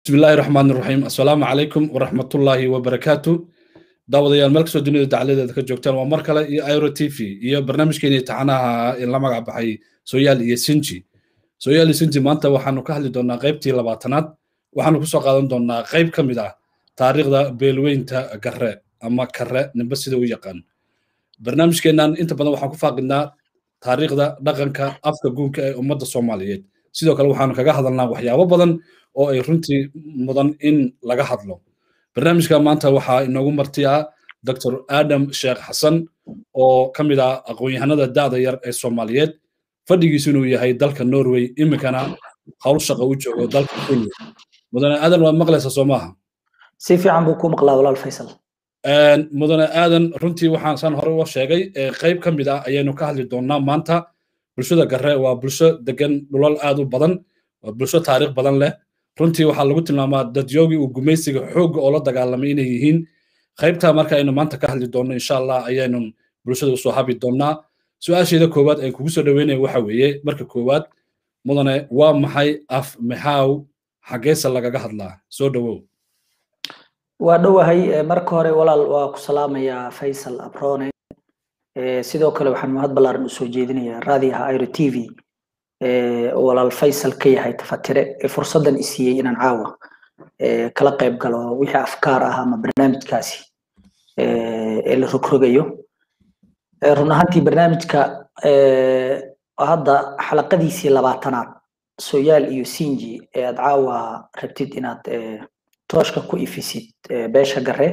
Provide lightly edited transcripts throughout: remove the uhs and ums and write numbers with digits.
بسم الله الرحمن الرحيم السلام عليكم ورحمة الله وبركاته داوديال ملك سو دنيا دعلده ka joogtaan waa mar kale iyo Airo TV iyo barnaamijkeena taxanaha in la magac baxay Sooyaal iyo Sinji Sooyaal iyo Sinji maanta waxaanu ka hadli doonaa qaybtii 20aad waxaanu ku soo qaadan doonaa qayb kamid ah taariikhda beelweynta Garre ama Karre ninba sida uu yaqaan barnaamijkeenan inta badan waxaan ku faaqidnaa taariikhda dhaqanka afka guunka ee ummadda Soomaaliyeed sidoo kale waxaanu kaga hadalnaa waxyaabo badan oo ay runtii mudan in laga hadlo barnaamijka maanta waxaa inoogu martiya Dr. Adam Sheekh Xasan oo kamid ah aqoon-yahanada da'da yar ee Soomaaliyeed fadhigiisu inuu yahay dalka Norway imikana hawl shaqo u joogo dalka Kenya mudane Adam waa maqlaysaa Soomaha si fiican buu ku maqlaa walaal Faysal mudane Adam runtii waxaan san hore u sheegay qayb kamid ah ayaynu ka hadli doonaa maanta bulshada Garre waa bulsho degan dhulal aad u badan waa bulsho taariikh badan leh runtii waxaa lagu tilmaamaa dadyoogii uu gumaysiga xoog oo la dagaalamay inay yihiin qaybta marka aynu maanta ka hadli doono insha Allah ayaynu bulshada soo habi doonaa su'aasheeda koowaad ay kugu soo dhaweynay waxa weeye marka koowaad mudane waa maxay af maxaaw xageesa lagaga hadlaa soo dhawow waa dhawahay marka hore walaal waa ku salaamayaa Faysal Abrone sidoo kale waxaan mahad ballaaran u soo jeedinayaa raadiyaha Airo TV walaal Faysal ka yahay tafatire fursadan isiyay inaan caawa kala qayb galo wixii afkaar ah ama barnaamijkaasi la rogrogayo run ahaantii barnaamijka hadda xalaqadiisii 20aad Sooyaal iyo Sinji aad caawa rabtid inaad tooshka ku ifisid beesha Garre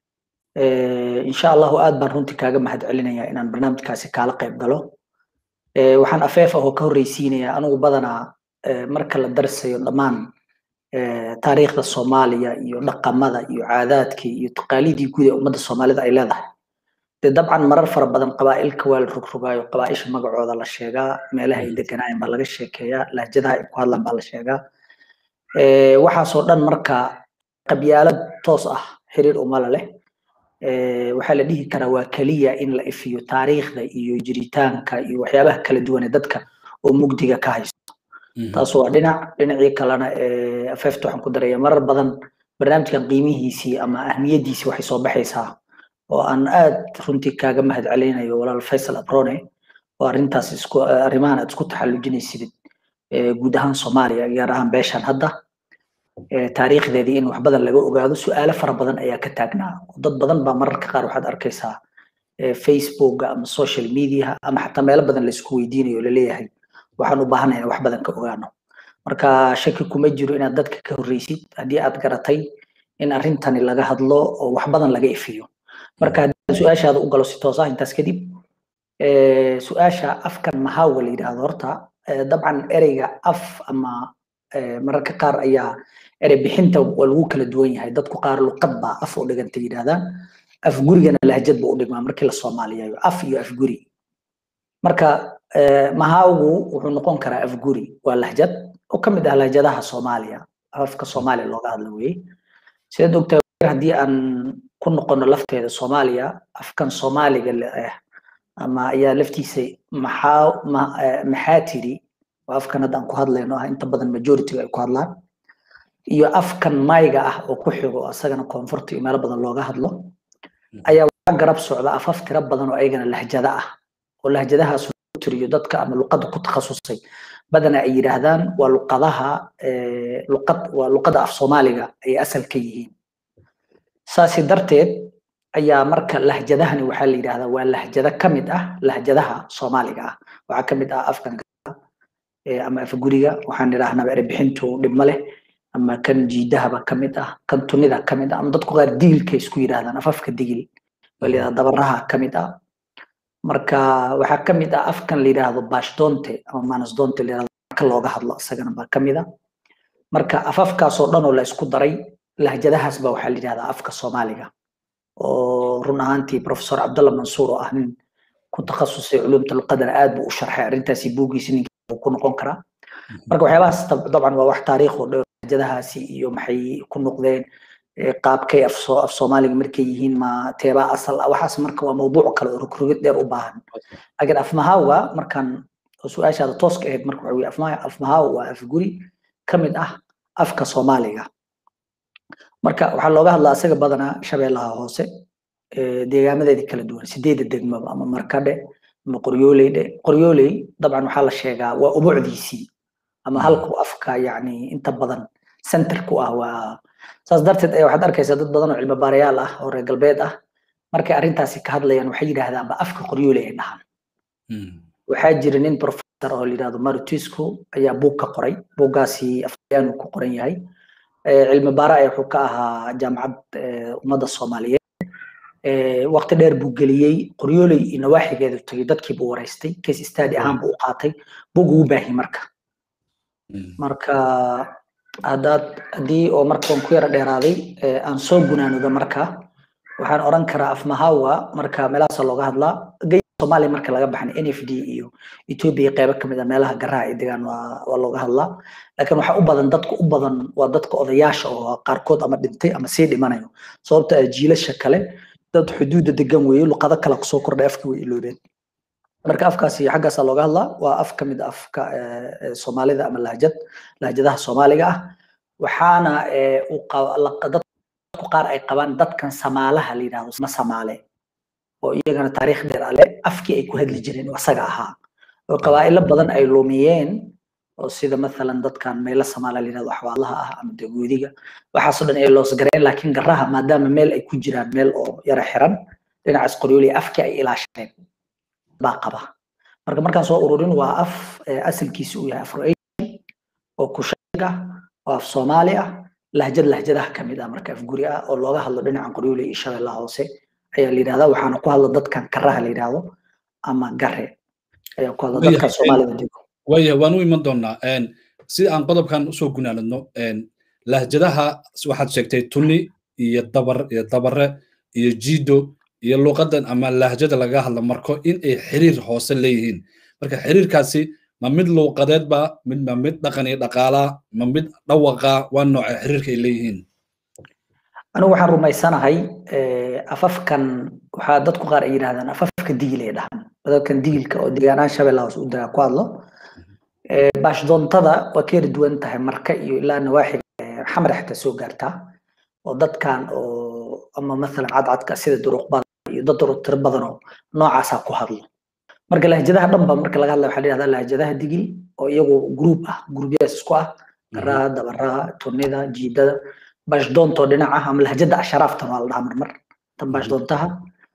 insha Allah aad baan runtii kaaga mahad celinayaa inaan barnaamijkaasi kala qayb galo waxaan afeefa oo ka horeysiinaya anigu badanaa marka la darsayo dhamaan taariikhda Soomaaliya iyo dhaqamada iyo caadaadka iyo taqaaliidii guud ee ummadda Soomaalida ay leedahay dabcan marar fara badan qabaa'ilka waa la rogrogayo qabaa'isha magacooda la sheegaa meelaha ay deganayeen baa laga sheekeeyaa lahjadaha ay ku hadlaan baa la sheegaa waxaasoo dhan marka qabyaalad toos ah xiriir uma leh waxaa la dhihi karaa waa kaliya in la ifiyo taariikhda iyo jiritaanka iyo waxyaabaha kala duwan ee dadka oo mugdiga ka haysto taas waa dhinacii kalena afeefta waxaan ku darayaa marar badan barnaamijkan qiimihiisii ama ahmiyadiisii waxay soo baxaysaa oo aan aad runtii kaaga mahad celinayo walaal Faysal Abrone oo arrintaas arrimahan aad isku taxallujinaysid guud ahaan Soomaaliya gaar ahaan beeshan hadda taariikhdeedii in wax badan laga ogaado su'aalo fara badan ayaa ka taagnaa dad badan baa mararka qaar waxaad arkaysaa Facebook ama social media ama xataa meelo badan la isku weydiinayo la leeyahay waxaan u baahanahay wax badan ka ogaano marka shaki kuma jiro inaad dadka ka horreysid haddii aad garatay in arrintani laga hadlo oo wax badan laga ifiyo marka su'aashaada u galo si toos ah intaas kadib su'aasha afkan maxaa la yiraahdo horta dabcan ereyga af ama mararka qaar ayaa erey bixinta lagu kala duwan yahay dadku qaar luqad baa af u dhiganta yiraahdaan af gurigana lahjad buu u dhigmaa markii la Soomaaliyeeyo af iyo af guri marka mahaagu wuxuu noqon karaa af guri waa lahjad oo kamid ah lahjadaha Soomaaliya afka Soomaaliya looga hadlo weey sida doctor hadii aan ku noqono lafteeda Soomaaliya afkan Soomaaliga ama ayaa laftiisa maxaa tiri afkan hadaan ku hadlayno inta badan majority ay ku hadlaan iyo afkan mayga ah oo ku xigo asagana koonfurta iyo meelo badan looga hadlo ayaa garab socda afaf tira badan oo ayagana lahjada ah oo lahjadahaas tiriyo dadka ama luqad ku takhasusay badana ay yiraahdaan waa luqadaha luqada af Soomaaliga ay asal ka yihiin saasi darteed ayaa marka lahjadahani waxa la yiraahdaa waa lahjada kamid ah lahjadaha Soomaaliga ah waxa kamid ah afkan ama af guriga waxaan yiraahnaa erey bixintu dhib ma leh ama kan jiidaha kamid ah kan tunida kamid ah ama dadku qaar diilka isku yiraahdaan afafka digil waliya dabaraha kamid ah marka waxa kamid ah afkan la yiraahdo baashdoonte ama manasdoonte la yiraahdo ka looga hadlo asagana baa kamid ah marka afafkaas oo dhan oo la isku daray lahjadahaas baa waxa la yiraahdaa afka Soomaaliga oo run ahaantii professor Abdullah Mansour oo ah nin ku takhasusay culumta luqadda aad buu u sharxay arrintaasi buugiisii ku noqon kara marka waxyaabahaas dabcan waa wax taariikh oo lahjadahaasi iyo maxay ku noqdeen qaabkay af Soomaaliga markay yihiin ma teeba asal waxaas marka waa mowduuc kale oo rogrogid dheer u baahan agar af mahaawa markan su'aashaada tooska ahayd marka waxa weeye af mahaawa waa af guri kamid ah afka Soomaaliga marka waxaa looga hadlaa asaga badanaa shabeellaha hoose deegaamadeedii kala duwan 8 degmaba ama markadhe ama qoryooley dabcan waxaa la sheegaa waa ubucdiisii ama halku afka yani inta badan center ku ah waa saas darteed waxaad arkaysaa dad badan oo cilmi baarayaal ah oo reer galbeed ah markay arrintaasi ka hadlayaan waxay yidhaahdaan ba afka qoryooley ay dhahaan waxaa jira nin professor oo la yidhahdo Marutisco ayaa buug ka qoray buuggaasi afyaan ku qoran yahay cilmi baara ay wuxuu ka ahaa jaamacad ummadda Soomaaliyeed waqti dheer buu geliyay qoryooley inawaaxigeedu tagay dadkii buu wareystay case study ahaan buu qaatay buug uu baahi marka haddii oo markaan ku yara dheeraaday aan soo gunaanoodo marka waxaan oran karaa afmahawa marka meelahaas looga hadlaa Soomaaliya marka laga baxan NFD iyo Ethiopia qayb ka mid ah meelaha garaa ay degaan waa looga hadlaa laakiin waxa u badan dadku u badan waa dadka odayaasha oo qaarkood ama dhintay ama sii dhimanayo sababta jiilasha kale dad xuduud degan weeye luqado kala soo kordhay afka way iloobeen marka afkaasi xaggaas looga hadlaa waa af ka mid afka Soomaalida ama lahjadaha Soomaaliga ah waxaana dadku qaar ay qabaan dadkan Soomaalaha la yiraahdo Soomaale oo iyagana taariikh dheer ah afkii ay ku hadli jireen wasaga ahaa oo qabaa'ilo badan ay lumiyeen oo sida مثلا dadkan meelo Soomaali la yiraahdo waxwaalaha ah ama dagoodiga waxa soo dhan ay loos gareen laakiin garaha maadaama meel ay ku jiraan meel oo yara xiran dhinacaas qoryooley afkii ay ilaasheen baa qaba markaan soo ururin waa af asalkiisu uu yahay Afro-Asian oo ku sheega oo af Soomaali ah lahjadaha kamid ah marka af guri ah oo looga hadlo dhinaca qoryooley iyo shabeellaha hoose ayaa la yiraahdaa waxaana ku hadla dadkan karaha la yiraahdo ama gare ayaa ku hadla dadka Soomaalida digo waan u iman doonaa si aan qodobkan u soo gunaanadno lahjadaha waxaad sheegtay tuni iyo dabare iyo jiido iyo luqadan ama lahjada laga hadla marko in ay xiriir hoose leeyihiin marka xiriirkaasi ma mid luqadeed ba mid dhaqan iyo dhaqaala ma mid dhawaqa waa nooc xiriirka ay leeyihiin anigu waxaan rumaysanahay afafkan waxaa dadku qaar ay yiraahdaan afafka digil ay dhahan dadkan digilka oo deegaanaha shabeellaha hoose u daga ku hadlo baashdoontada waa ka duwan tahay marka iyo ilaa nawaaxiga xamar xitaa soo gaartaa oo dadkan oo ama مثلا cadcadka sida duruqbada iyo dad tir badan oo noocaas ku hadlo marka lahjadaha dhanba marka laga hadlayo waxa la yiraahdaa lahjadaha digil oo iyagu group-yaas isku ah garaha dabaraha tunida jiidada baashdoonto dhinaca ama lahjada ashraafta waa la dhahaa mar tan baashdoontaha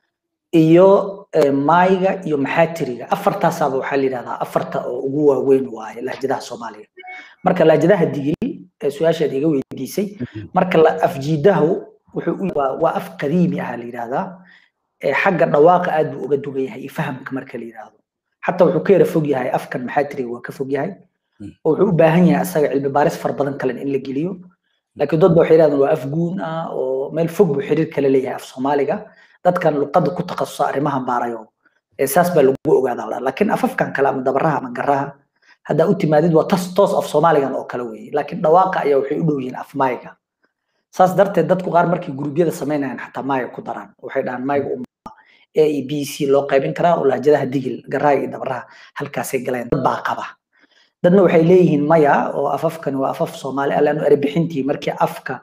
iyo maayga iyo maxaatiriga afartaasaba waxa la yiraahdaa afarta oo ugu waaweyn waaye lahjadaha Soomaaliya marka lahjadaha digil su'aashaad iga weydiisay marka la afjiidahu wuxuu waa af qadiimi ah la yiraahdaa xagga dhawaaqa aad buu uga dugan yahay fahamka marka la yiraahdo hatta wuxuu ka yara fog yahay afkan maxaatiriga waa ka fog yahay wuxuu u baahan yahay asaga cilmi baaris far badan kale in la geliyo laakiin dad waxay yiraahdaan waa af guun ah oo meel fog buu xiriir kale leeyahay af Soomaaliga dadkan luqadda ku takhasusa arrimahan baarayo saas baa lagu ogaadaa laakiin afafkan kale ama dabaraha ama garaha hadda u timaadid waa toos af Soomaaligan oo kale weeye laakiin dhawaaqa ayaa waxay u dhow yihiin af maayga saas darteed dadku qaar markii gurubyada sameynayaan xataa maayga ku daraan waxay dhahan maayga A E B C loo qaybin karaa oo lahjadaha digil garaha iyo dabaraha halkaasay galeen dad baa qaba dadna waxay leeyihiin maya oo afafkan waa afaf Soomaali ah laanu erbixintii markii afka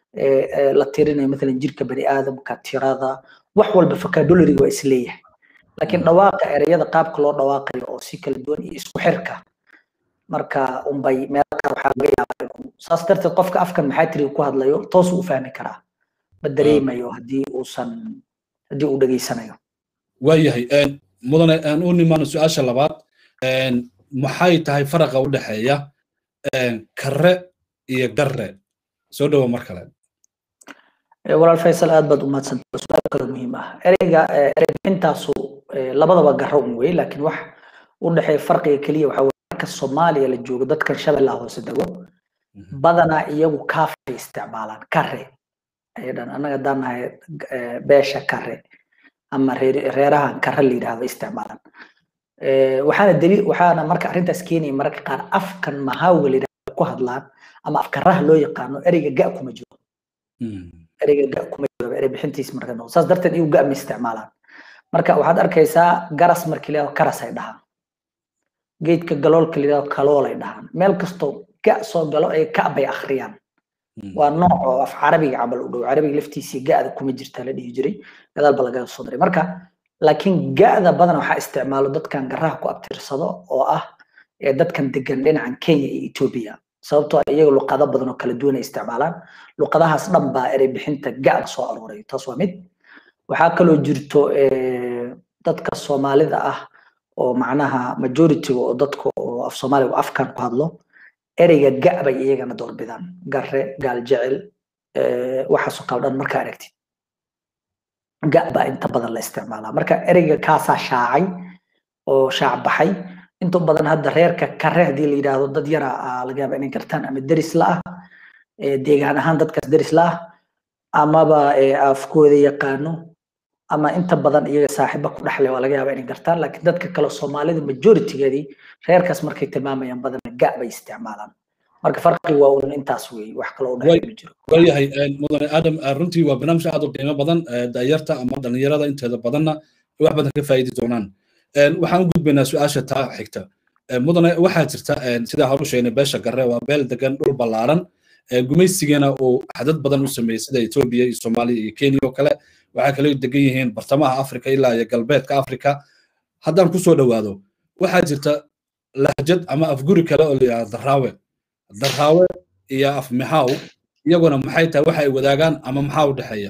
la tirinayo مثلا jirka bani aadamka tirada wax walba vocabulary waa isleeyahay laakiin dhawaaqa erayada qaabka loo dhawaaqayo oo si kala duwan iyo isku xirka marka bay meel qaar waxa laga yaabaa saas darteed qofka afkan maxaatiriga ku hadlayo toos u fahmi karaa ma dareemayo haddii uu dhageysanayo waayahay mudane aan u nimaano su'aasha labaad maxay tahay faraqa u dhaxeeya kare iyo garre soo dhawo mar kale walaal Faisal aad baad u mahadsantahay su'aal kale muhiim ah ereyga ereybintaasu labadaba garro un weey laakiin wax u dhaxeeya farqiga kaliya waxa marka Soomaaliya la joogo dadkan shabeellaha hoose dago badana iyagu kaafay isticmaalaan kare aydan anaga danahay beesha kare ama reerahan kare la yiraahdo isticmaalaan waxaana marka arrintaas keenay marka qaar afkan mahawga la yiraahdo ku hadlaan ama afkaraha loo yaqaano ereyga ga kuma jiro ereyga ga kuma jiro erey bixintiis marka noo saas darteed iyagu ga ma isticmaalaan marka waxaad arkaysaa garas markii la karas ay dhahaan geedka galoolka la yiraahdo kalool ay dhahaan meel kasto ka soo galo ay ka bay akhriyaan ونوع في عربي عمل ودو عربي لفتي سي قاعد كوم جرت على دي جري هذا البلغة الصدري مركا لكن قاعد بدنا وحا استعماله دد كان قراه كو أبتر صدا أو دد كان دقن لنا عن كينيا إثيوبيا sababtoo iyaga luqado badan oo kala duwan ay isticmaalaan luqadahaas dhan baa eray bixinta gaar soo aruuray taas waa mid waxa kale oo jirto dadka Soomaalida ah oo macnaha majority oo dadka oo af Soomaaliga afkan ku hadlo erayga gaab ay iyagana doorbidaan garre gaal jecel waxa soo qaldan marka aragtid gaab inta badan la isticmaalaa marka erayga kaasa shaacay oo shaac baxay inta badan hadda reerka karre hadii la yiraahdo dad yara laga yaabaa inay gartaan ama daris la ah deegaan ahaan dadkaas daris la ah amaba afkooda yaqaano ama inta badan iyaga saaxiibo ku dhaxlay waa laga yaabaa inay gartaan laakiin dadka kale Soomaalida majority-geedii reerkaas markay tilmaamayaan badan gaab ay isticmaalaan marka farqiga waa uu intaas weey wax kale oo dhaxay jiro waayahay mudane Adam runtii waa barnaamij aad u qiimo badan daayarta ama dhalinyarada inteeda badanna wax badan ka faa'iidi doonaan waxaan u gudbaynaa su'aasha taa xigta mudane waxaa jirta sida hore u sheegnay beesha garre waa beel degan dhul ballaaran gumaysigana uu xadad badan u sameeyay sida Ethiopia iyo Soomaaliya iyo Kenya oo kale waxa kale oo degan yihiin bartamaha Afrika ilaa iyo galbeedka Afrika haddaan ku soo dhawaado waxaa jirta lahjad ama afguri kale oo la yiraahdo daraawe iyo af maxaaw iyaguna maxay tahay waxa ay wadaagaan ama maxaa u dhaxeeya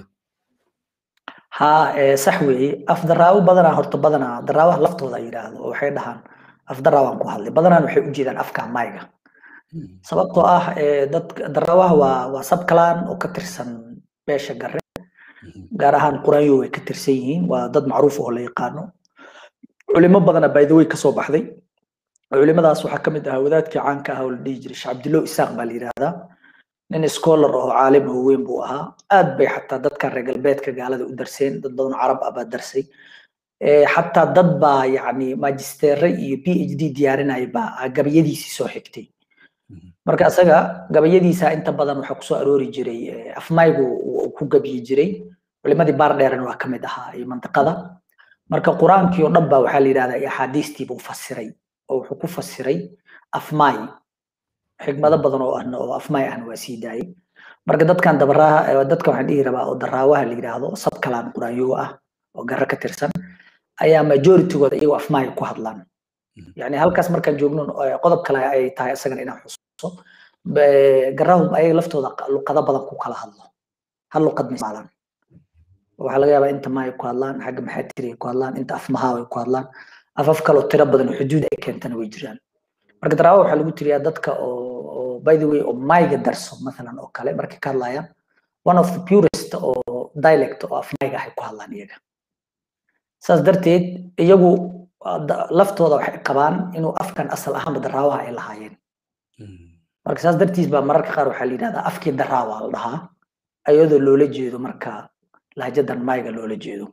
ها صحوي أفدراو بدنا هرت بدنا دراوه لفتودا يراهدو waxay dhahan afdaraawan ku hadlay badana waxay u jeedaan afka mayga sababtoo dad daraawaha waa sab kalaan oo ka tirsan beesha garre gaar ahaan quraanyo way ka tirsan yihiin waa dad macruuf oo la yaqaano culimo badana by the way ka soo baxday culimadaas waxa kamid ah wadaadkii caanka ah oo la dhigi jiray Cabdillah Isaaq baa la yiraahdaa nin scholar oo caalim oo weyn buu ahaa aad bay xataa dadka reer galbeedka gaalada u darseen dad badan carab ah baa darsay xataa dad baa yani magister iyo PhD diyaarinay baa gabayadiisa soo xigtay marka asaga gabayadiisa inta badan waxa ku soo aroori jiray afmaygu uu ku gabiyi jiray culimadii baar dheerna waa kamid ahaa ee mantiqada marka quraankii oo dhan baa waxa la yiraahdaa axaadiistii buu fasiray oo wuxuu ku fasiray afmay xigmada badan oo afmay ahna waa sii daayay marka dadkan dabaraha dadka waxaan dhihi rabaa oo daraawaha la yiraahdo sab kalaan quraanyo ah oo garre ka tirsan ayaa majority-gooda iyagu afmay ku hadlaan yani halkaas markaan joogno qodob kale ay tahay asagana inaan xusuuso garaahu ay laftooda luqado badan ku kala hadlo hal luqad misaalan waxa laga yaabaa inta maay ku hadlaan xagga maxaatiri ku hadlaan inta afmaha way ku hadlaan afaf kale oo tiro badan xuduud ay keentana way jiraan marka daraawo waxa lagu tiriyaa dadka oo by the way oo mayga darso midalan oo kale markay ka hadlayaan one of the purest oo dialect oo afmayga ay ku hadlaan iyaga saas darteed iyagu laftooda waxay qabaan inuu afkan asal ahaan daraawaha ay lahaayeen marka saas dartiis baa mararka qaar waxa la yiraahdaa afkii daraawa la dhahaa ayadoo loola jeedo marka lahjadan mayga loola jeedo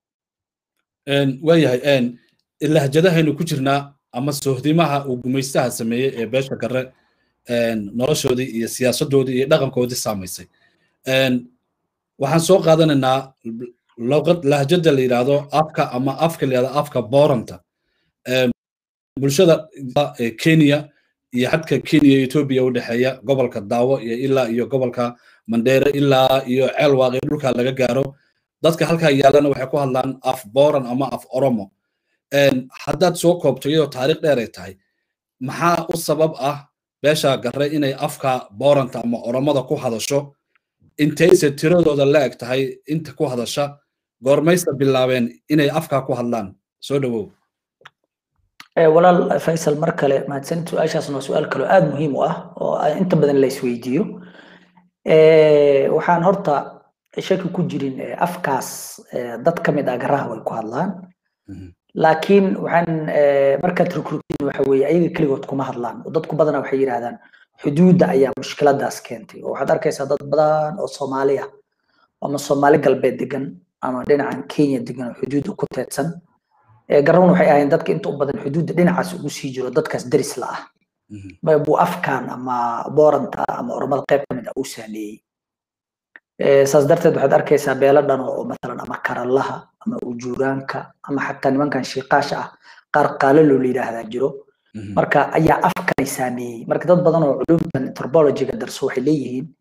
waayahay lahjadahaynu ku jirnaa ama sohdimaha uu gumaystaha sameeyay ee beesha garre noloshoodii iyo siyaasadoodii iyo dhaqankoodii saamaysay waxaan soo qaadanaynaa lahjada la yiraahdo afka ama afka la yiraahdo afka booranta bulshada Kenya iyo xadka Kenya iyo Ethiopia u dhaxeeya gobolka Daawo iyo ilaa iyo gobolka Mandera ilaa iyo Ceelwaaqi dhulka laga gaaro dadka halka yaalana waxay ku hadlaan af booran ama af Oromo haddaad soo koobto iyadoo taariikh dheer ay tahay maxaa u sabab ah beesha garre inay afka booranta ama Oromada ku hadasho intayse tiradooda la eg tahay inta ku hadasha goormaysta bilaabeen inay afka ku hadlaan soo dhawow walaal Faisal mar kale mahadsan su'aashaasna su'aal kale aad muhiim u ah oo inta badan la isweydiiyo waxaan horta shaki ku jirin afkaas dad kamid ah garaha way ku hadlaan laakiin waxaan markaad recruiting waxa weeye ayaga kaligood kuma hadlaan oo dadku badan waxay yiraahdaan xuduudda ayaa mushkiladaas keentay oo waxaad arkaysaa dad badan oo Soomaali ah ama Soomaali galbeed degan ama dhinacan Kenya degan xuduudda ku teedsan garoon waxay ahayn dadka inta u badan xuduudda dhinacaas ugu sii jiro dadkaas daris la ah ma buu afkaan ama booranta ama Oromada qayb kamid ah u saameeyay saas darteed waxaad arkaysaa beeladan oo midalan ama karalaha ama ujuuraanka ama xataa nimankan shiiqaasha ah qaar qaalo loo yiraahdaa jiro marka ayaa afkan saameeyay marka dad badan oo culumtan anthropology-ga darso waxay leeyihiin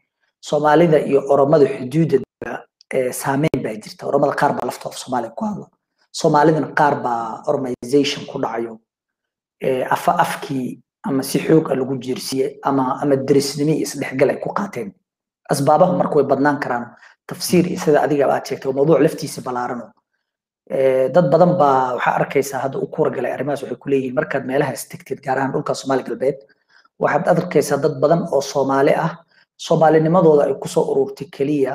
soomaalida iyo oromada xuduudda saameyn baa jirta oromada qaar baa lafta af soomaaliya ku hadla soomaalidana qaar baa oromization ku dhacayo afkii ama si xoog lagu jiirsiye ama derisnimo isdhexgal ay ku qaateen asbaabaha marka way badnaan karaan tafsiir sida adiga aad sheegtay mawduuc laftiisa balaarano dad badan baa waxa arkaysaa hadda u kuur galay arrimahaas waxay ku leeyihiin markaad meelaha istigtid gaar ahaan dhulka Soomaali galbeed waxaad arkaysaa dad badan oo Soomaali ah Soomaalinimadooda ay ku soo ururtay kaliya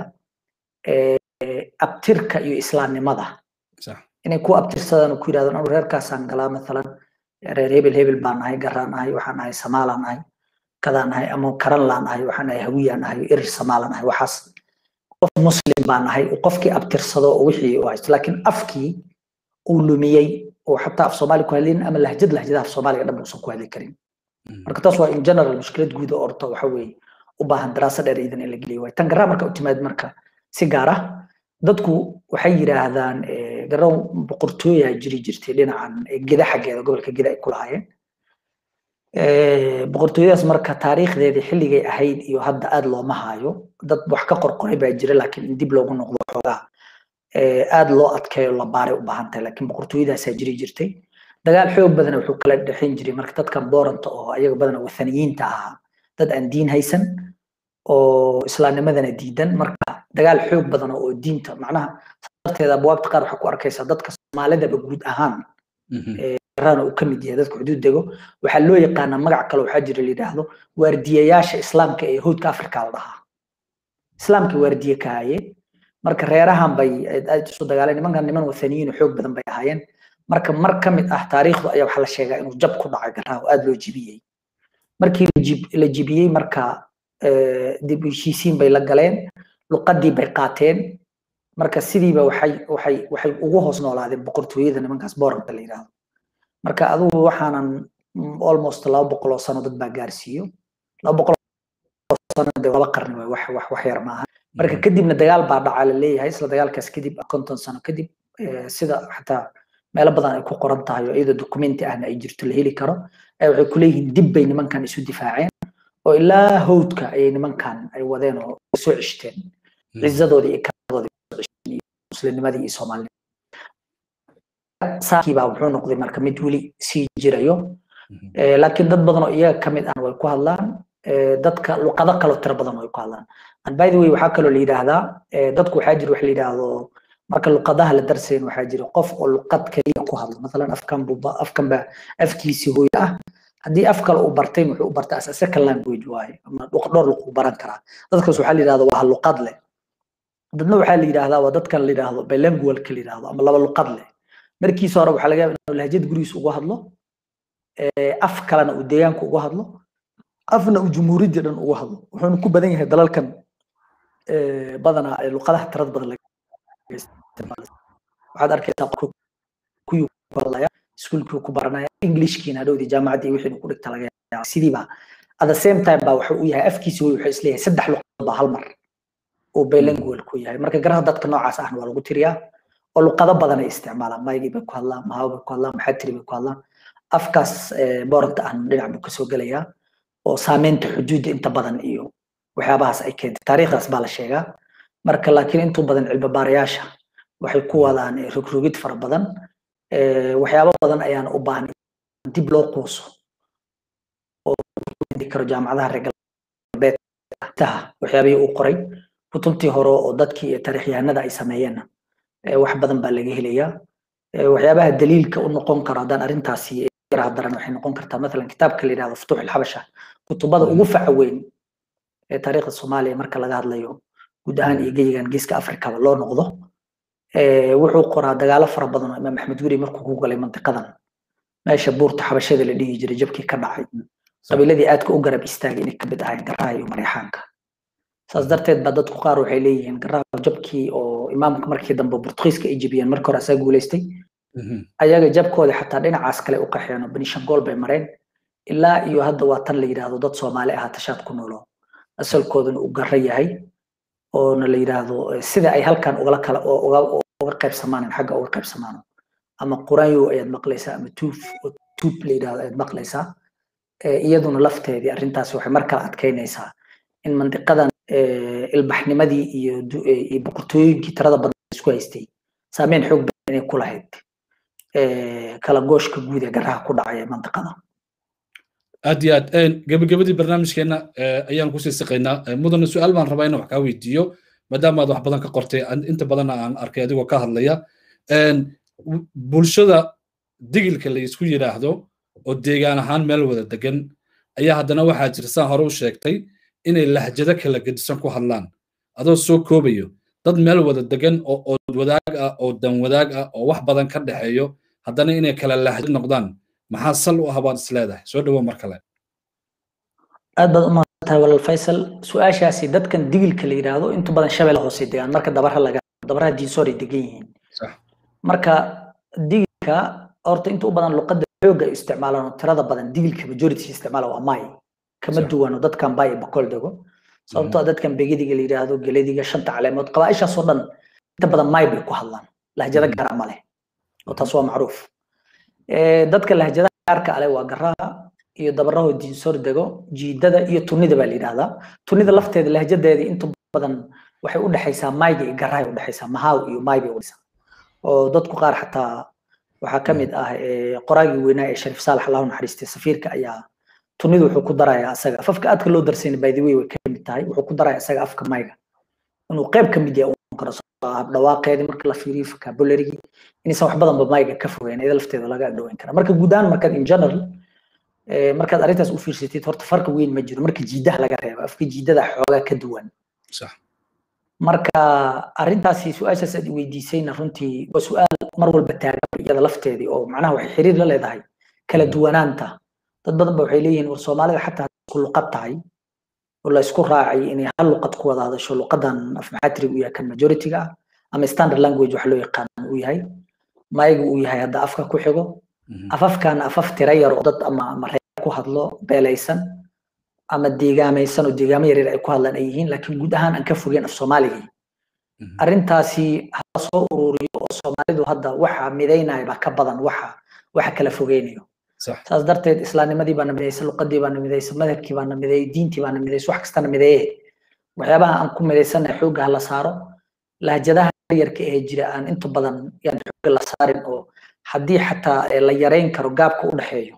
abtirka iyo islaamnimada sax inay ku abtirsadaan ku yiraahdaan anu reerkaasaan galaa midalan reer hebel baan nahay garaan nahay waxaan nahay Soomaaliland nahay kadaan nahay ama karan laan nahay waxaan nahay hawiyaan nahay erer Soomaaliland nahay waxaas qof muslim baan nahay qofkii abtirsado oo wixii waa laakiin afkii uu lumiyay oo xataa af Soomaali ku hadlin ama lahjadaha Soomaaliga dhan uusan ku hadli karin marka taas waa in general mushkilad guud oo orto waxa weey u baahan daraasad dheer idan in la geliyo way tan grammarka u timaad marka si gaar ah dadku waxay yiraahdaan garoon boqortooyo jiri jirtay dhinacan gida xageeda gobolka gida ay ku lahaayeen boqortooyadaas marka taariikhdeedii xilligay ahayd iyo hadda aad looma haayo dad wax ka qorqoray baa jira laakiin dib loogu noqdo xogaa aad loo adkeeyo la baaray u baahan tahay laakiin boqortooyadaas jiri jirtay dagaal xoog badan wuxuu kala dhaxin jiray marka dadkan booranta oo ayaga badan wathaniyiinta ah dad aan diin haysan oo islaamnimadana diidan marka dagaal xoog badan oo diinta macnaha sababteeda abwaabta qaar waxa ku arkaysa dadka Soomaalida guud ahaan rana uu kamid yahay dadka xuduud dego waxa loo yaqaan magac kale waxa jira liidaahdo waardiyayaasha islaamka ee hudka Afrika la dhahaa islaamka waardiye kaaye marka reerahan bay ay soo dagaaleen niman wathaniyiin xoog badan bay ahaayeen marka mar kamid ah taariikhdu ayaa waxa la sheegaa inuu jab ku dhacay garaaw aad loo jibiyay markii la jibiyay marka dib u heshiisiin bay la galeen luqadii bay qaateen marka sidiiba waxay ugu hoos noolaadeen boqortooyada nimankaas booranta la yiraahdo marka adigu waxaanan almost 200 sano dad baa gaarsiiyo 200 sano laba qarni way wax yar maaha marka kadibna dagaal baa dhacay la leeyahay isla dagaalkaas kadib 50 sano kadib sida xataa meelo badan ay ku qoran tahay oo iyada dokumenti ahna ay jirto la heli karo waxay ku leeyihiin dib bay nimankan isu difaaceen oo ilaa howdka ay nimankan ay wadeen oo soo cishteen ciidadoodii iyo kaadoodii muslimnimadii iyo Soomaalida saaxiiba wuxuu noqday marka mid wali sii jirayo laakiin dad badan oo iyaga kamid ah way ku hadlaan dadka luqado kale tir badan way ku hadlaan and by the way waxa kale oo la yiraahdaa dadku waxa jira wax la yiraahdo marka luqadaha la darseen waxa jira qof oo luqad kaliya ku hadlo midalan afkan ba afkiisi hooyo ah hadii af kale uu bartay wuxuu u bartaa second language waaye ama dhowr luqad baran kara dadkaas waxa la yiraahdaa waa luqad leh dadna waxa la yiraahdaa waa dadkan la yiraahdo bilingual kale yiraahdo ama laba luqad leh markiisa hore waxa laga yaabaa inuu lahjad guriis uga hadlo af kalena uu deegaanka uga hadlo afna uu jumhuuriyadda dhan uga hadlo wuxuu ku badan yahay dalalkan badana luqadaha tirad badan laga isticmaalo waxaad arkaysaa ku barlaya iskuulku ku baranaya Englishkiina dhowdi jaamacadda wixii ku dhigta laga yaabaa sidiiba at the same time ba wuxuu yahay afkiisa wuxuu isleeyahay saddex luqad hal mar oo bilingual ku yahay marka garaha dadka noocaas ah waa lagu tiriyaa oo luqado badan ay isticmaalaan maygiiba ku hadlaan mahawba ku hadlaan maxatriba ku hadlaan afkaas booranta aan dhinac ka soo galaya oo saameynta xuduudda inta badan iyo waxyaabahaas ay keentay taariikhdaas baa la sheegaa marka laakiin inta badan cilmi baarayaasha waxay ku wadaan rogrogid fara badan waxyaabo badan ayaan u baahan dib loo qooso oo karo jaamacadaha reer galbeedka waxyaabihii uu qoray kutubtii hore oo dadkii taariikhyahanada ay sameeyeen wax badan baa laga helayaa waxyaabaha daliilka u noqon kara hadaan arintaasi daran waxay noqon kartaa mesela kitaabka la yiraahdo Futuh al-Habasha kutubada ugu faca weyn ee taariikhda Soomaaliya marka laga hadlayo guud ahaan iyo geeyigan geeska Afrika loo noqdo wuxuu qoraa dagaalo fara badan oo Imaam Axmed Guri markuu ku galay mantiqadan meesha buurta Habashada la dhigi jiray jabkii ka dhacay qabiiladii aadka u garab istaagay inay ka mid ahayn Garaha iyo Maryaxaanka saas darteed baa dadku qaar waxay leeyihiin Garaha jabkii oo imaamka markii dambe Portugiiska ay jabiyeen markii hore asaga guuleystay ayaga jabkooda xataa dhinacaas kale u qaxeen Benishangul bay mareen ilaa iyo hadda waa tan la yiraahdo dad Soomaali ah tashaad ku noolo asalkooduna uu gaar yahay oo la yiraahdo sida ay halkan uga qaybsamaan xagga uga qaybsamaan ama Quraanyo ay maqlaysaa ama tuuf la yiraahdo ay maqlaysaa iyaduna lafteedii arintaas waxay markaa adkeynaysaa in mantiqadan ilbaxnimadii iyo boqortooyinkii tirada badan isku haystay saameyn xoog badan inay ku lahayd kala gooshka guud ee garaha ku dhacay mantiqada aad iyo aad gabagabadii barnaamijkeena ayaan kusii siqaynaa mudane su-aal baan rabaa inaan wax kaa weydiiyo maadaama aad wax badan ka qortay inta badanna aan arkay adigoo ka hadlaya bulshada digilka la isku yidhaahdo oo deegaan ahaan meel wada degan ayaa haddana waxaa jira saan hore u sheegtay inay lahjado kala gedisan ku hadlaan adoo soo koobayo dad meel wada degan oo ood wadaag ah oo dan wadaag ah oo wax badan ka dhexeeyo haddana inay kala lahjad noqdaan maxaa sal u ah baad isleedahay soo dhawo mar kale aad baad u mahadsantahay walaal faysal su-aashaasi dadkan digilka la yidhaahdo inta badan shabeelle hoose degaan marka dabaraha diinsooray degan yihiin marka digilka horta inta u badan luqadda xooga ay isticmaalaan oo tirada badan digilka majority isticmaala waa may kama duwano dadkan bay boqol dago sababtoo dadkan begediga la yiraahdo galadiga shanta caleemood qabaaishaas oo dhan inta badan may bay ku hadlaan lahjada gaar ah male oo taas waa macruuf dadka lahjada gaarka ah waa garaha iyo dabaraho diinsoor dago jiidada iyo tunida baa la yiraahdaa tunida lafteeda lahjadeeda inta badan waxay u dhaxaysaa mayga iyo garaha u dhaxaysaa mahaw iyo may bay u dhisaa oo dadku qaar xataa waxaa ka mid ah qoraagii weynaa ee Sharif Saalax Allahu naxariistay safiirka ayaa tunidu wuxuu ku darayaa asaga afka aadka loo darsin by the way way ka mid tahay wuxuu ku darayaa asaga afka mayga inuu qayb ka mid yahay uu karo dhawaaqeedii marka la fiiriyo vocabulary inaysan wax badan ba mayga ka fogeyn iyada lafteeda laga dhaweyn kara marka guudaan marka in general markaad arrintaas u fiirsatid horta farqi weyn ma jiro marka jiidaha laga reebo afka jiidada xoogaa ka duwan sax marka arrintaasi su'aashaas aad weydiisayna runtii waa su'aal mar walba taagan iyada lafteedii oo macnaha waxay xiriir la leedahay kala duwanaanta dad badan ba waxay leeyihiin war Soomaalida xataa isku luqad tahay oo la isku raacay inay hal luqad ku wada hadasho luqadan af maxatri u yahay kan majority-ga ama standard language wax loo yaqaan uu yahay maygu uu yahay hadda afka ku xigo afafkan afaf tira yar oo dad ama reer ku hadlo beelaysan ama deegaamaysan oo deegaamo yar ay ku hadlaan ay yihiin laakiin guud ahaan aan ka fogeen af Soomaaliga arrintaasi ha soo ururiyo oo Soomaalidu hadda waxa mideynaya ba ka badan waxa kala fogeynayo saas darteed islaamnimadii baa midaysan luqadii baa midaysan madhabkii baa midayay diintii baa midaysan wax kasta midayay waxyaabaha aan ku midaysanahay xooga la saaro lahjadaha yarka ee jira aan inta badan yaan xooga la saarin oo haddii xataa la yareyn karo gaabka u dhaxeeyo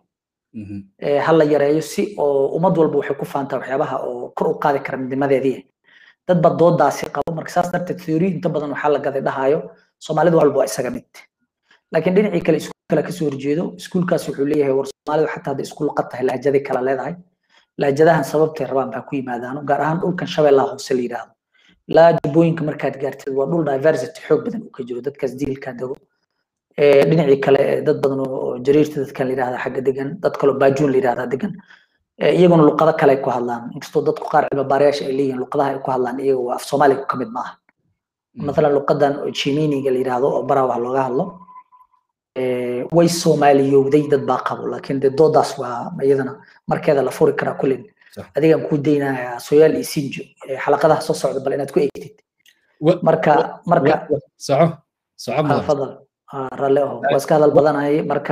hal la yareeyo si oo ummad walba waxay ku faantaa waxyaabaha oo kor u qaadi kara midnimadeedii dad baa doodaasi qabo marka saas darteed theory inta badan waxaa la gaday dhahayo Soomaalidu walba waa isaga mid laakiin dhinacii kale kala ka soo horjeedo iskuulkaas wuxuu leeyahay war Soomaalidu xataa hadda iskuul qatahay lahjada kala leedahay lahjadahan sababtay rabaan baa ku yimaadaan gaar ahaan dhulkan Shabeellaha hoose la yiraahdo lahjooyinka markaad gaartid waa dhul diversity xoog badan uu ka jiro dadkaas diilka dago dhinacii kale dad badan oo jariirta dadkan la yiraahdo xagga degan dad kale baajuun la yiraahdo degan iyaguna luqado kale ku hadlaan inkastoo dadku qaar cilmi baarayaasha ay leeyihiin luqadaha ay ku hadlaan iyaga waa af Soomaaliga ka mid ma aha مثلا luqadan oo Chiminiga la yiraahdo oo bara wax looga hadlo way Soomaaliyowday dad baa qabo laakiin doodaas waa iyadana markeeda la furi kara kullin adiga ku deynaa Sooyaal iyo Sinjo xalaqadaha soo socda bal inaad ku eegtid marka saco fadal raleeho waska hadal badanahay marka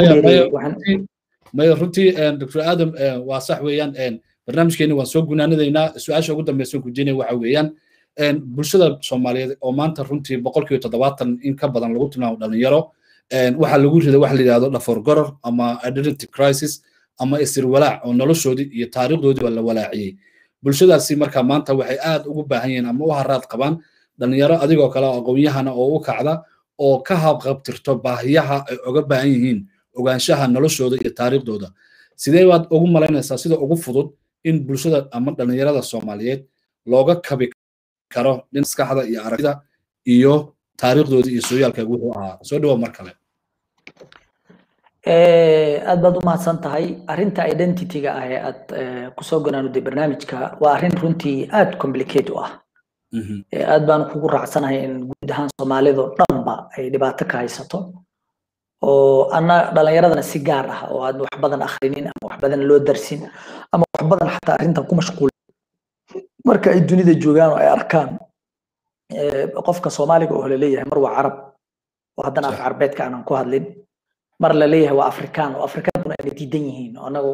ما runtii Dr. Adam waa sax weeyaan barnaamijkeena waan soo gunaanadeynaa su'aasha ugu dambeysay ku diinay waxa weeyaan bulshada Soomaaliyeed oo maanta runtii 70% in ka badan lagu tilmaamo dhalinyaro waxa lagu riday wax la yiraahdo dhafoor goror ama identity crisis ama isir walaac oo noloshoodii iyo taariikhdoodii la walaaciyay bulshadaasi marka maanta waxay aad ugu baahan yihiin ama u haraad qabaan dhalinyaro adigoo kale aqoon-yahana oo u kacda oo ka habqabtirto baahiyaha ay uga baahan yihiin ogaanshaha noloshooda iyo taariikhdooda sidee baad ugu malaynaysaa sida ugu fudud in bulshada ama dhalinyarada Soomaaliyeed looga kabi karo maskaxda iyo aragtida iyo taariikhdooda iyo sooyaalka wuxuu ahaa soo dhawo mar kale aad baad u mahadsan tahay arrinta identity-ga ah ee aad ku soo gonaanooday barnaamijka waa arrin runtii aad complicated u ah aad baan kugu raacsanahay in guud ahaan Soomaalidu dhanba ay dhibaato ka haysato oo ana dhalinyaradana si gaar ah oo aad wax badan akhrinin ama wax badan loo darsin ama wax badan xataa arrintan ku mashquul marka ay dunida joogaan oo ay arkaan qofka Soomaaliga oo la leeyahay mar waa Arab oo haddana af Carbeedka aan ku hadlin mar la leeyahay waa Afrikaan oo Afrikaankuna ay diidan yihiin anagu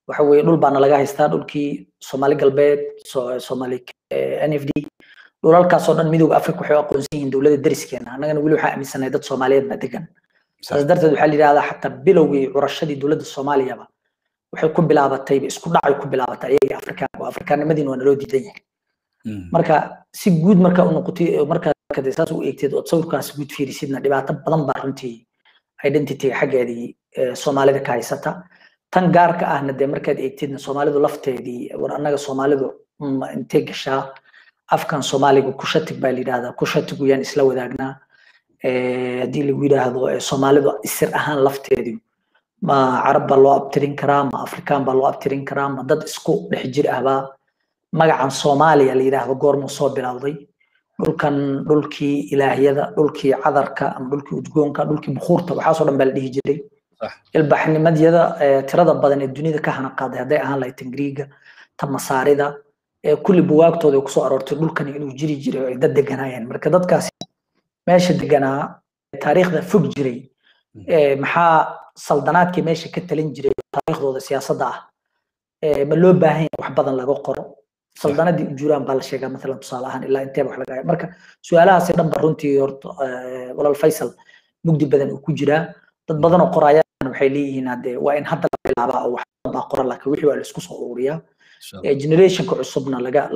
waxa weeye dhul baana laga haystaa dhulkii Soomaali galbeed Soomaali NFD dhulalkaas oo dhan midowga Afrika waxay aqoonsan yihiin dawladda deriskeena annagana wali waxa aaminsanahay dad Soomaaliyeed ma degan saas darteed waxa la yiraahdaa xataa bilowgii curashadii dawladda Soomaaliyaba waxay ku bilaabatay isku dhacay ku bilaabatay ayaga Afrikaanimadiina waa loo diidan yahay marka si guud marka uu noqotay marka ka saas u eegteed oo sawirkaas guud fiirisidna dhibaato badan baa runtii identity xaggeedii Soomaalida ka haysata tan gaarka ahna de markaad eegteedna Soomaalidu lafteedii war annaga Soomaalidu intee gashaa afkan Soomaaliga ku shatig baa la yiraahdaa ku shatigu yaan isla wadaagnaa hadii lagu yiraahdo Soomaalidu isir ahaan lafteedii ma Carab baa loo abtirin karaa ma Afrikaan baa loo abtirin karaa ma dad isku dhex jir ahba magacan Soomaaliya la yiraahdo goorma soo bilowday dhulkii ilaahiyada dhulkii cadarka ama dhulkii udgoonka dhulkii buxuurta waxa soo dhan baa la dhihi jiray ilbaxnimadiyada tirada badan ee dunida ka hana qaaday haday ahaan lahayd Ingiriiga ta Masaarida kulli buwaagtooda ku soo aroortay dhulkan inuu jiri jiray oo ay dad deganayeen marka dadkaasi meesha deganaa taariikhda fog jiray maxaa saldanaadkii meesha ka talin jiray taariikhdooda siyaasadda ah ma loo baahan yahay wax badan laga qoro saldanadii ujuuraan baa la sheegaa مثلا tusaale ahaan ilaa intee wax laga marka su'aalahaas dhan ba runtii horta walaal Faisal mugdi badan uu ku jiraa dad badan oo qorayaan waxay leeyihiin hadee waa in hadda la bilaabaa oo wax baa qoran laakiin wixii waa la isku soo ururiyaa generationka cusubna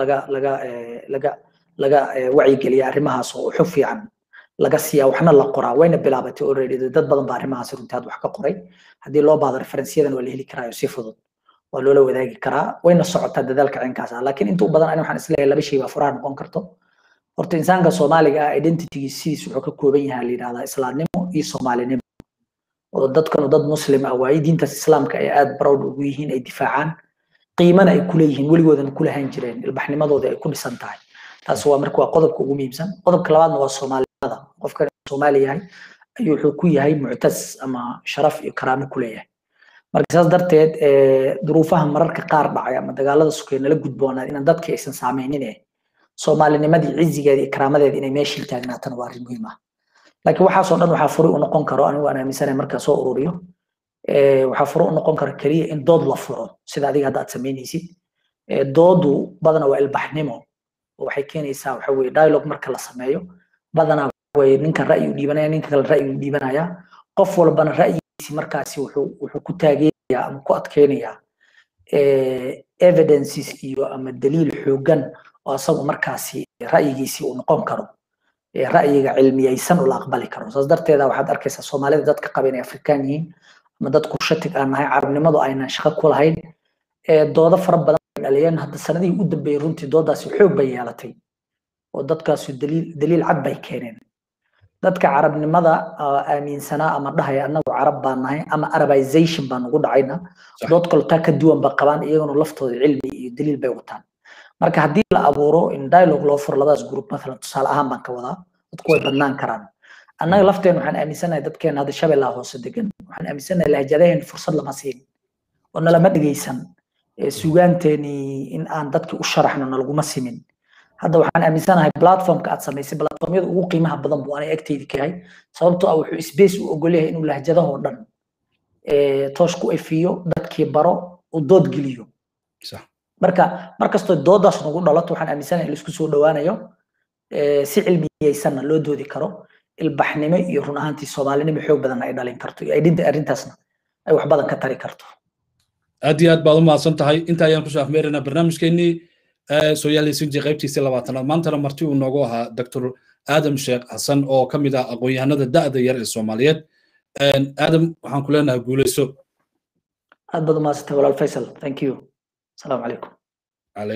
laga wacyi geliya arrimahaas oo xog fiican laga siiyaa waxna la qoraa wayna bilaabatay already dad badan baa arrimahaas runtii wax ka qoray hadii loo baahdo referensiyadan waa la heli karaa si fudud waa loo wadaagi karaa wayna socotaa dadaalka cinkaas laakiin inta badan ani waxaan isleeyahay laba shay baa furaha noqon karto horta insaanka Soomaaliga identity-giisa wuxuu ka kooban yahay la yiraahdaa islaamnimo iyo Soomaalinimo oo dadkan dad muslim ah waa diinta islaamka ay aad proud ugu yihiin ay difaacaan qiimana ay ku leeyihiin waligoodana ku lahayn jireen ilbaxnimadooda ay ku dhisan tahay taas waa marka waa qodobka ugu muhiimsan qodobka labaadna waa Soomaalida qofka Soomaali yahay ayuu wuxuu ku yahay mu'tas ama sharaf iyo karaamo ku leeyahay marka saas darteed duruufaha mararka qaar dhacay ama dagaalada sukeena la gudboonaa in dadka aysan saameynin Soomaalinimadii cizigeeda iyo karaamadeeda inay meeshii taagnaataan waa arrin muhiim ah laakiin waxa soo dhan waxa furu u noqon karo anigu aan aaminsanahay marka soo ururiyo waxa furu u noqon karo kaliya in dood la furo sida adiga hadda aad sameynaysid doodu badana waa ilbaxnimo waxay keenaysaa waxa weeye dialogue marka la sameeyo badana way ninka ra'yi u dhiibanaya ninka kale ra'yi u dhiibanaya qof walbana ra'yigiisa markaasi wuxuu ku taageerayaa ama ku adkeenayaa evidences iyo ama daliil xoogan oo asagu markaasi ra'yigiisa uu noqon karo ra'yiga cilmiyaysan oo la aqbali karo saas darteeda waxaad arkaysaa Soomaalida dadka qabeen Afrikaan yihiin ama dad ku shatig aan nahay carabnimadu aynan shaqo ku lahayn doodo fara badan dhaliyeen hadda sanadihii u dambeeyay runtii doodaasi xoog bay yeelatay oo dadkaasi daliil cad bay keeneen dadka carabnimada aaminsanaa ama dhahay annagu carab baan nahay ama arabization baan ugu dhacayna dood kalta ka duwan ba qabaan iyaguna laftooda cilmi iyo daliil bay wataan marka hadii la abuuro in dialogue loo furo labadaas group مثلا tusaale ahaan baan ka wadaa dadku way badnaan karaan annaga lafteen waxaan aaminsanahay dadkeen hadda Shabeellaha hoose degan waxaan aaminsanahay lahjadeen fursad lama siin oo nalama dhageysan suugaanteeni in aan dadkii u sharaxno nalaguma simin hadda waxaan aaminsanahay platformka aad samaysay platformyada ugu qiimaha badan buu aanay agteedii ka yahay sababtoo ah wuxuu space u ogol yahay inuu lahjadaho dhan toosh ku ifiyo dadkii baro u dood geliyo markastoo doodaas nagu dhalato waxaan aaminsanahay in la isku soo dhawaanayo si cilmiyaysan loo doodi karo ilbaxnimo iyo run ahaantii Soomaalinimo xoog badan ay dhalin karto iyo arrintaasna ay wax badan ka tari karto aad iyo aad baad u mahadsan tahay inta ayaan ku soo afmeerinaa barnaamijkeennii Sooyaali Sinji qaybtiisa 20 maantana marti uu noogu ahaa Dr. Adam Sheekh Xasan oo ka mid ah aqoon-yahanada da'da yar ee Soomaaliyeed Adam waxaan ku leenahay guuleyso aad baad u mahadsantahay walaal Faisal thank you السلام عليكم